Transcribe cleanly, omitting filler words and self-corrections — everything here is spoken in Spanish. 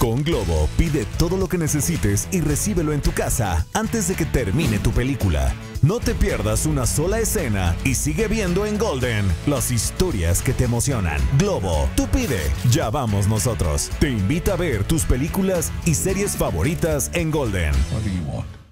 Con Globo, pide todo lo que necesites y recíbelo en tu casa antes de que termine tu película. No te pierdas una sola escena y sigue viendo en Golden las historias que te emocionan. Globo, tú pide, ya vamos nosotros. Te invita a ver tus películas y series favoritas en Golden. What do you want?